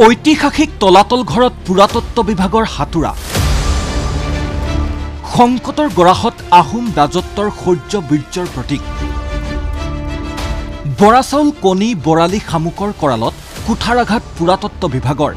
ঐতিহাসিক তলাতল ঘৰত পুৰাতত্ব বিভাগৰ হাতুৰা সংকটৰ গৰাহত আহোম ৰাজত্বৰ শৌৰ্য বীৰ্যৰ প্ৰতীক বৰাচাউল কণী বৰালি শামুকৰ কৰালত কুঠাৰাঘাট পুৰাতত্ব বিভাগৰ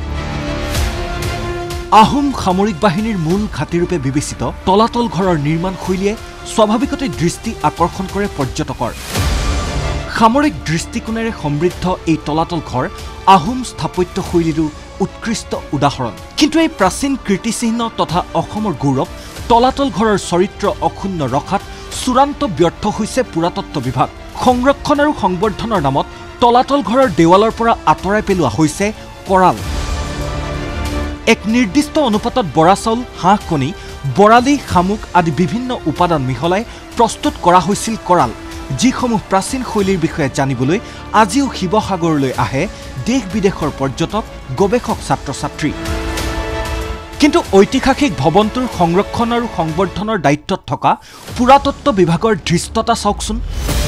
আহোম সামৰিক বাহিনীৰ মূল ঘাটিৰূপে বিবেচিত তলাতল ঘৰৰ নিৰ্মাণ শৈলীয়ে স্বাভাৱিকতে দৃষ্টি আকৰ্ষণ কৰে পৰ্যটকৰ সামৰিক দৃষ্টিকোণেৰে সমৃদ্ধ এই তলাতল ঘৰ আহোম স্থাপত্য শৈলীৰো উৎকৃষ্ট উদাহৰণ কিন্তু এই প্ৰাচীন কীৰ্তিচিহ্ন তথা অসমৰ গৌৰৱ তলাতল ঘৰৰ চৰিত্ৰ অক্ষুণ্ণ ৰখাত চূড়ান্ত ব্যৰ্থ হৈছে পুৰাতত্ব বিভাগ সংৰক্ষণ আৰু সংবৰ্ধনৰ নামত তলাতল ঘৰৰ দেৱালৰ পৰা আঁতৰাই পেলোৱা হৈছে কৰাল এক নিৰ্দিষ্ট অনুপাতত বৰা চাউল হাঁহ কণী বৰালি শামুক আদি বিভিন্ন উপাদান মিহলাই প্ৰস্তুত কৰা হৈছিল কৰাল যিসমূহ প্ৰাচীন শৈলীৰ বিষয়ে জানিবলৈ আজিও শিৱসাগৰলৈ আহে দেশ বিদেশৰ পৰ্যটক গৱেষক ছাত্ৰ-ছাত্ৰী কিন্তু ঐতিহাসিক ভৱনটোৰ সংৰক্ষণ আৰু সংবৰ্ধনৰ দায়িত্বত থকা পুৰাতত্ব বিভাগৰ ধৃষ্টতা চাওকচোন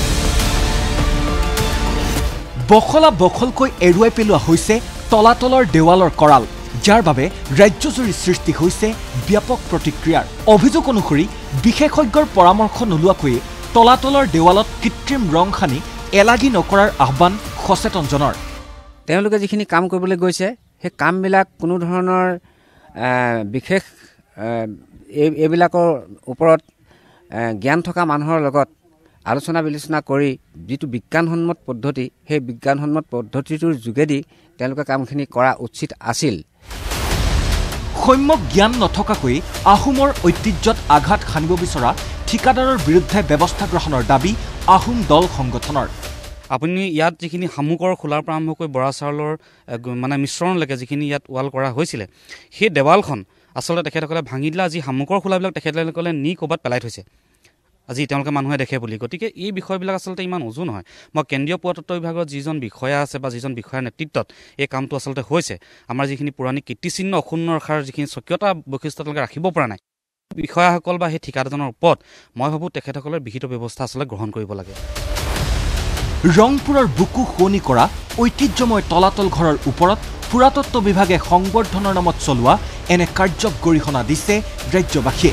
বখলা বখলকৈ এৰুৱাই পেলোৱা হৈছে তলাতলৰ দেৱালৰ কৰাল যাৰ বাবে ৰাজ্যজুৰি সৃষ্টি হৈছে ব্যাপক প্ৰতিক্ৰিয়াৰ অভিযোগ অনুসৰি বিশেষজ্ঞৰ পৰামৰ্শ নোলোৱাকৈ তলাতলৰ দেৱালত কৃত্ৰিম ৰং খানি এলাগি নকৰাৰ আহ্বান সচেতনজনৰ তেওঁলোকে যিখিনি কাম কৰিবলৈ গৈছে সেই কামবিলাক কোনো ধৰণৰ বিশেষ এইবিলাকৰ ওপৰত জ্ঞান থকা মানুহৰ লগত আলোচনা বিলোচনা কৰি যিটো বিজ্ঞানসন্মত পদ্ধতি সেই বিজ্ঞানসন্মত পদ্ধতিটোৰ যোগেদি তেওঁলোকে কামখিনি কৰা উচিত আছিল সম্যক জ্ঞান নথকাকৈ আহোমৰ ঐতিহ্যত আঘাত সানিব বিচৰা ঠিকাদাৰৰ বিৰুদ্ধে ব্যৱস্থা গ্ৰহণৰ দাবী আহোম দল সংগঠনৰ আপুনি ইয়াত যিখিনি শামুকৰ খোলাৰ পৰা আৰম্ভ কৰি বৰা চাউলৰ মানে মিশ্ৰণলৈকে যিখিনি ইয়াত ৱাল কৰা হৈছিলে সেই দেৱালখন আচলতে তেখেতসকলে ভাঙি দিলে আজি শামুকৰ খোলাবিলাক তেখেতসকলে নি ক'ৰবাত পেলাই থৈছে আজি তেওঁলোকে মানুহে দেখে বুলি গতিকে এই বিষয়বিলাক আচলতে ইমান উজু নহয় মই কেন্দ্ৰীয় পুৰাতত্ব বিভাগৰ যিজন বিষয়া আছে বা যিজন বিষয়াৰ নেতৃত্বত এই কামটো আচলতে হৈছে আমাৰ যিখিনি পুৰণি কীৰ্তিচিহ্ন অক্ষুণ্ণ ৰখাৰ যিখিনি স্বকীয়তা বৈশিষ্ট্য তেওঁলোকে ৰাখিব পৰা নাই বিষয়াসকল বা সেই ঠিকাদাৰজনৰ ওপৰত মই ভাবোঁ তেখেতসকলৰ বিহিত ব্যৱস্থা আচলতে গ্ৰহণ কৰিব লাগে ৰংপুৰৰ বুকু শুৱনি কৰা ঐতিহ্যময় তলাতল ঘৰৰ ওপৰত পুৰাতত্ব বিভাগে সংবৰ্ধনৰ নামত চলোৱা এনে কাৰ্যক গৰিহণা দিছে ৰাজ্যবাসীয়ে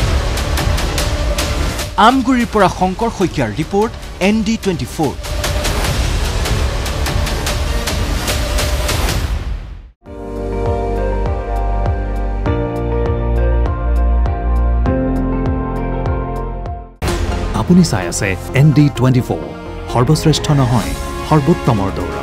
আমগুৰিৰ পৰা শংকৰ শইকীয়াৰ ৰিপৰ্ট ND24 আপুনি চাই আছে ND24 সৰ্বশ্ৰেষ্ঠ নহয় সৰ্বোত্তমৰ দৌৰা